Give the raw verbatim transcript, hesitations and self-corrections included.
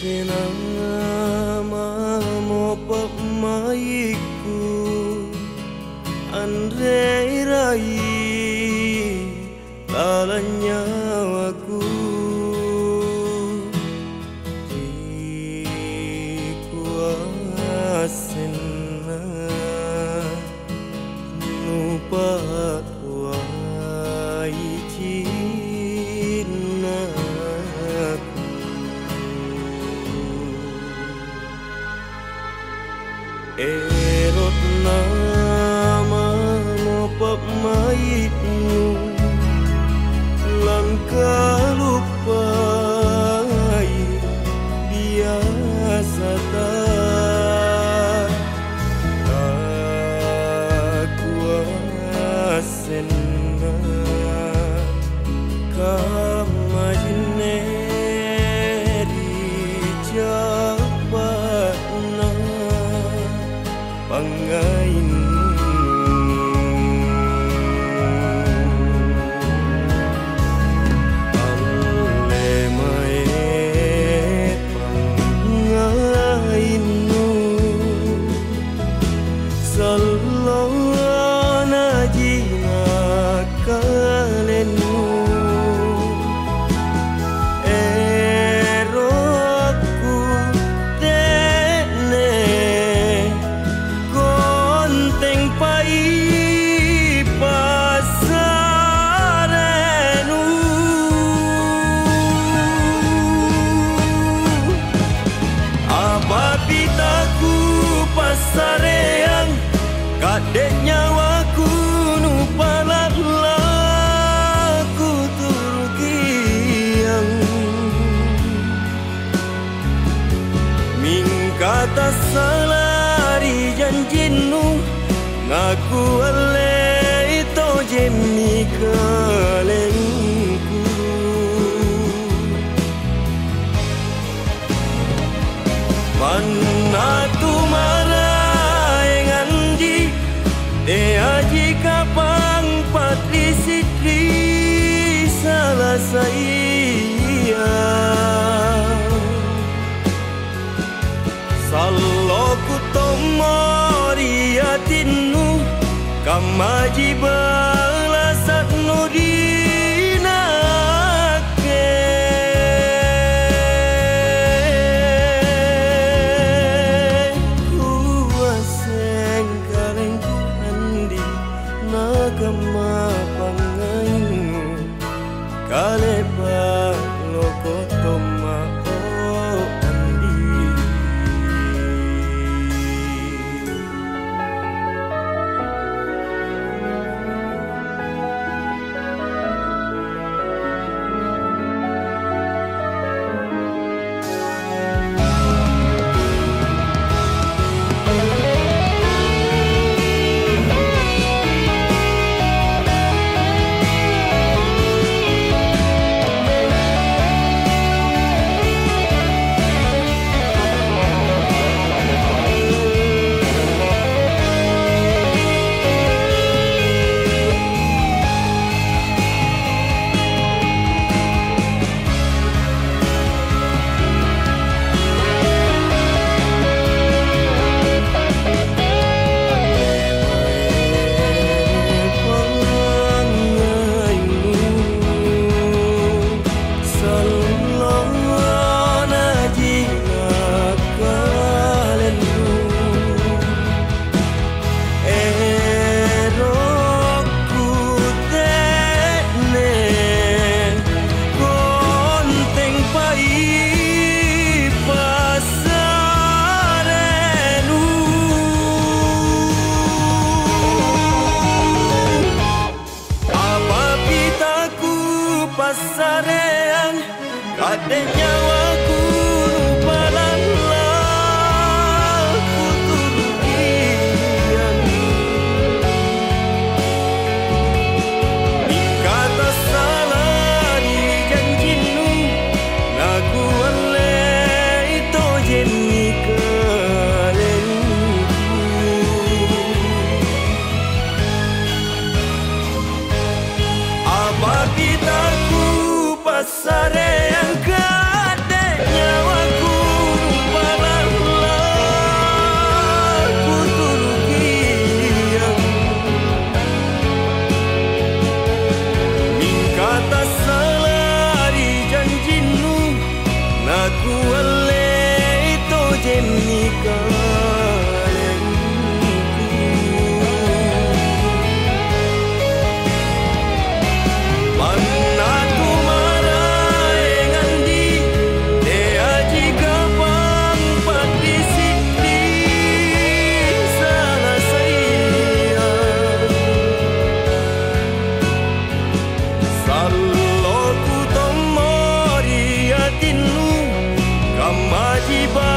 Senama mo pamaiku Andrei rai lalanya aku di kuasena nupat wai cina erot nama mo pamaitmu lan kalupai biasa tak kuasena kamajineri japatna pangain sareang kadek nyawaku nupalah laku turkiang mingkata salari janjinu ngaku ale itu jemi kalengku mana tu de aji kapang patri sitri salah saya saloku tomori atinu kamaji balasat nudina kama pangainu kalepa lokotoma o andi sareang kadek nyawaku nupalah laku turkian dikata salah di janjinu ngaku ale itu jeni kalengku apa kita sareang kadek Sallo ku tomori atinu kamaji ba